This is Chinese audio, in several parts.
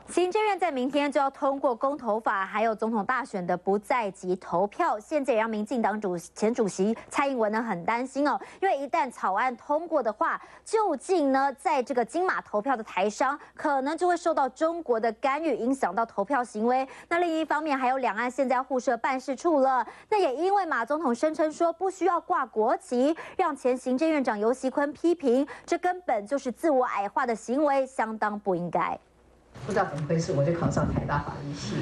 行政院在明天就要通过公投法，还有总统大选的不在籍投票，现在也让民进党前主席蔡英文呢很担心哦，因为一旦草案通过的话，究竟呢在这个金马投票的台商可能就会受到中国的干预，影响到投票行为。那另一方面还有两岸现在互设办事处了，那也因为马总统声称说不需要挂国旗，让前行政院长游锡堃批评，这根本就是自我矮化的行为，相当不应该。 不知道怎么回事，我就考上台大法律系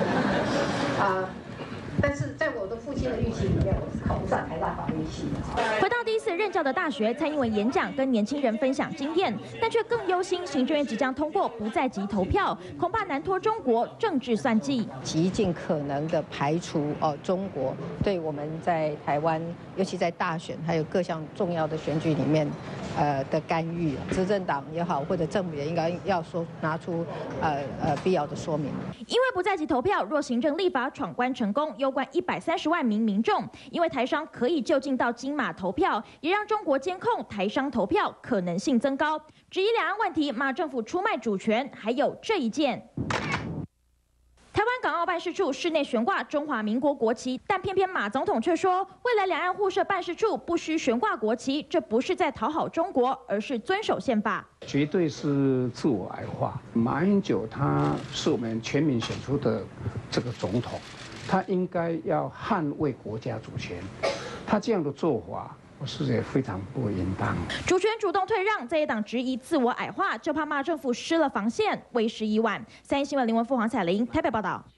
但是在我的父亲的预期里面，我是考不上台大法律系的。 回到第一次任教的大学，蔡英文演讲跟年轻人分享经验，但却更忧心行政院即将通过不在籍投票，恐怕难脱中国政治算计， 极尽可能的排除中国对我们在台湾，尤其在大选还有各项重要的选举里面的干预，执政党也好或者政府也应该要拿出必要的说明。 因为不在籍投票，若行政立法闯关成功，攸关130万名民众，因为台商可以就近到金马投票，也让中国监控台商投票可能性增高。质疑两岸问题，马政府出卖主权，还有这一件。 台湾港澳办事处室内悬挂中华民国国旗，但偏偏马总统却说，未来两岸互设办事处不需悬挂国旗，这不是在讨好中国，而是遵守宪法。 绝对是自我矮化。马英九他是我们全民选出的这个总统，他应该要捍卫国家主权，他这样的做法。 我是也非常不应当。 主权主动退让，在野党质疑自我矮化，就怕马政府失了防线，为时已晚。3立新闻林文富、黄彩玲台北报道。